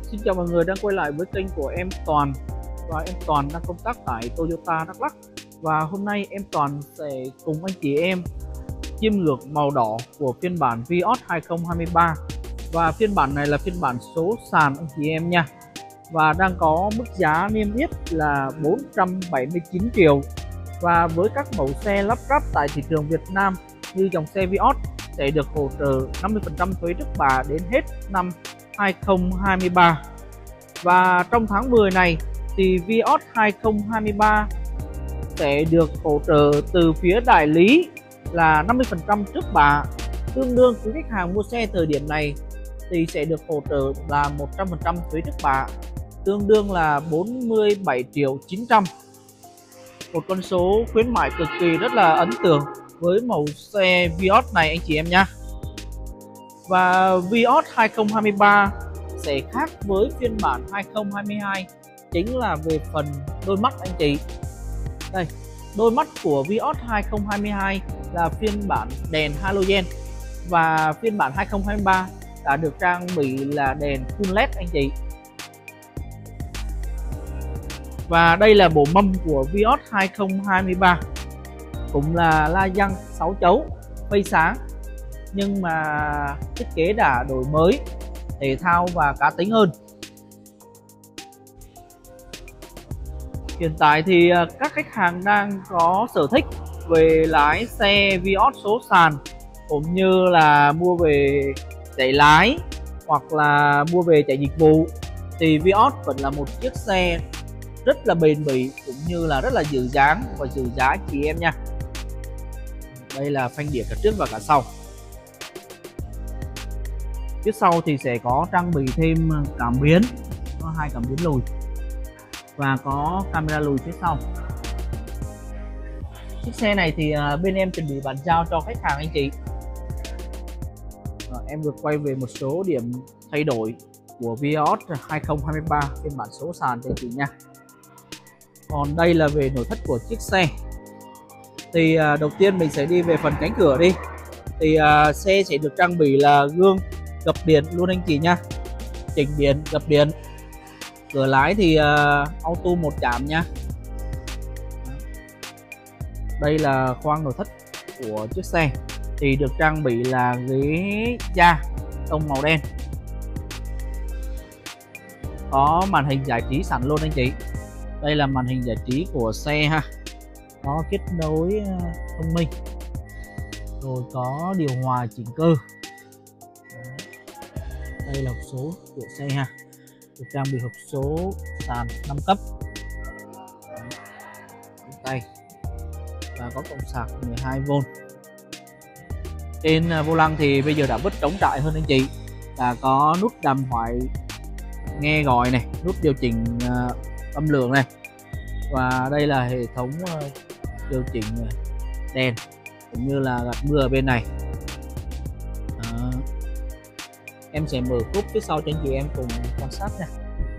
Xin chào mọi người đang quay lại với kênh của em Toàn. Và em Toàn đang công tác tại Toyota Đắk Lắk. Và hôm nay em Toàn sẽ cùng anh chị em chiêm ngưỡng màu đỏ của phiên bản Vios 2023. Và phiên bản này là phiên bản số sàn anh chị em nha. Và đang có mức giá niêm yết là 479 triệu. Và với các mẫu xe lắp ráp tại thị trường Việt Nam như dòng xe Vios sẽ được hỗ trợ 50% thuế trước bạ đến hết năm 2023. Và trong tháng 10 này thì Vios 2023 sẽ được hỗ trợ từ phía đại lý là 50% trước bạ, tương đương với khách hàng mua xe thời điểm này thì sẽ được hỗ trợ là 100% thuế trước bạ, tương đương là 47 triệu 900. Một con số khuyến mại cực kỳ rất là ấn tượng với mẫu xe Vios này anh chị em nhé. Và Vios 2023 sẽ khác với phiên bản 2022 chính là về phần đôi mắt anh chị. Đây, đôi mắt của Vios 2022 là phiên bản đèn halogen và phiên bản 2023 đã được trang bị là đèn full LED anh chị. Và đây là bộ mâm của Vios 2023, cũng là la răng 6 chấu phây sáng, nhưng mà thiết kế đã đổi mới, thể thao và cá tính hơn. Hiện tại thì các khách hàng đang có sở thích về lái xe Vios số sàn, cũng như là mua về chạy lái hoặc là mua về chạy dịch vụ, thì Vios vẫn là một chiếc xe rất là bền bỉ cũng như là rất là giữ dáng và giữ giá chị em nha. Đây là phanh đĩa cả trước và cả sau. Phía sau thì sẽ có trang bị thêm cảm biến, có 2 cảm biến lùi và có camera lùi phía sau. Chiếc xe này thì bên em chuẩn bị bàn giao cho khách hàng anh chị. Em được quay về một số điểm thay đổi của Vios 2023 phiên bản số sàn cho anh chị nha. Còn đây là về nội thất của chiếc xe. Thì đầu tiên mình sẽ đi về phần cánh cửa đi. Thì xe sẽ được trang bị là gương gập điện luôn anh chị nha, chỉnh điện, gập điện. Cửa lái thì auto một chạm nha. Đây là khoang nội thất của chiếc xe, thì được trang bị là ghế da tông màu đen, có màn hình giải trí sẵn luôn anh chị. Đây là màn hình giải trí của xe ha, có kết nối thông minh, rồi có điều hòa chỉnh cơ. Đây là hộp số của xe ha, được trang bị hộp số sàn 5 cấp tay và có cổng sạc 12V. Trên vô lăng thì bây giờ đã bớt trống trải hơn anh chị, là có nút đàm thoại nghe gọi này, nút điều chỉnh âm lượng này, và đây là hệ thống điều chỉnh đèn cũng như là gạt mưa ở bên này. Em sẽ mở cốp phía sau cho anh chị em cùng quan sát nha.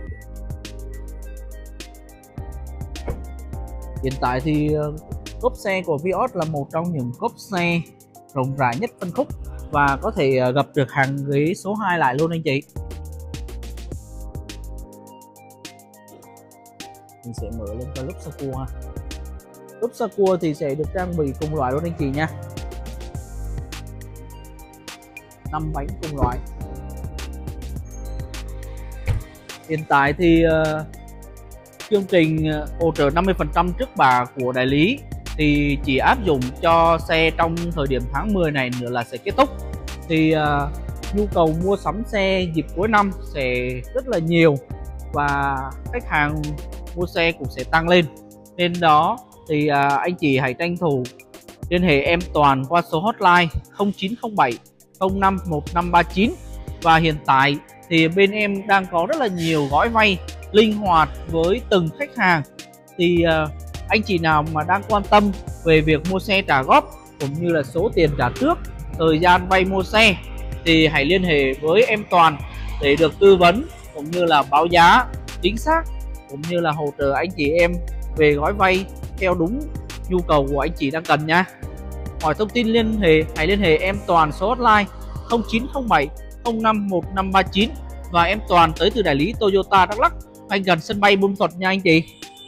Hiện tại thì cốp xe của Vios là một trong những cốp xe rộng rãi nhất phân khúc và có thể gập được hàng ghế số 2 lại luôn anh chị. Mình sẽ mở lên cho lốp xe cua ha. Lốp xe cua thì sẽ được trang bị cùng loại luôn anh chị nha, 5 bánh cùng loại. Hiện tại thì chương trình hỗ trợ 50% trước bạ của đại lý thì chỉ áp dụng cho xe trong thời điểm tháng 10 này nữa là sẽ kết thúc. Thì nhu cầu mua sắm xe dịp cuối năm sẽ rất là nhiều và khách hàng mua xe cũng sẽ tăng lên. Nên đó thì anh chị hãy tranh thủ liên hệ em Toàn qua số hotline 0907 05 1539. Và hiện tại thì bên em đang có rất là nhiều gói vay linh hoạt với từng khách hàng. Thì anh chị nào mà đang quan tâm về việc mua xe trả góp cũng như là số tiền trả trước, thời gian vay mua xe thì hãy liên hệ với em Toàn để được tư vấn cũng như là báo giá chính xác, cũng như là hỗ trợ anh chị em về gói vay theo đúng nhu cầu của anh chị đang cần nha. Hỏi thông tin hãy liên hệ em Toàn số hotline 0907 05 1539 Và em Toàn tới từ đại lý Toyota Đắk Lắk, anh gần sân bay Buôn Ma Thuột nha anh chị.